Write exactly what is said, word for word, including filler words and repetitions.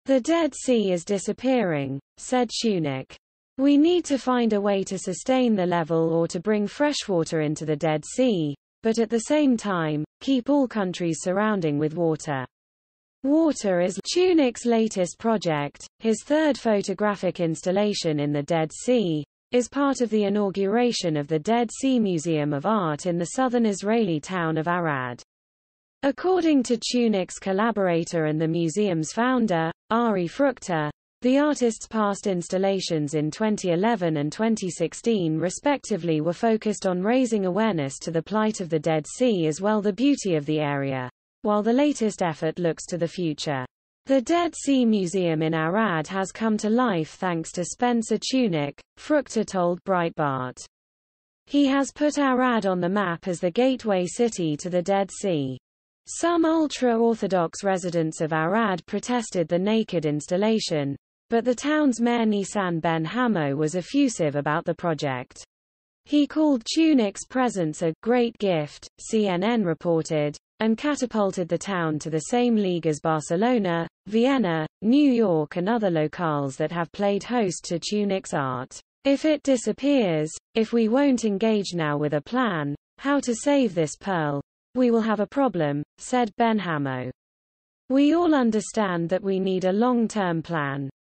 The Dead Sea is disappearing, said Tunick. We need to find a way to sustain the level or to bring freshwater into the Dead Sea, but at the same time, keep all countries surrounding with water. Water is Tunick's latest project. His third photographic installation in the Dead Sea is part of the inauguration of the Dead Sea Museum of Art in the southern Israeli town of Arad. According to Tunick's collaborator and the museum's founder, Ari Fruchter, the artist's past installations in twenty eleven and twenty sixteen respectively were focused on raising awareness to the plight of the Dead Sea as well as the beauty of the area, while the latest effort looks to the future. The Dead Sea Museum in Arad has come to life thanks to Spencer Tunick, Fruchter told Breitbart. He has put Arad on the map as the gateway city to the Dead Sea. Some ultra-Orthodox residents of Arad protested the naked installation, but the town's mayor Nissan Ben-Hamo was effusive about the project. He called Tunick's presence a great gift, C N N reported, and catapulted the town to the same league as Barcelona, Vienna, New York and other locales that have played host to Tunick's art. If it disappears, if we won't engage now with a plan, how to save this pearl, we will have a problem, said Ben-Hamo. We all understand that we need a long-term plan.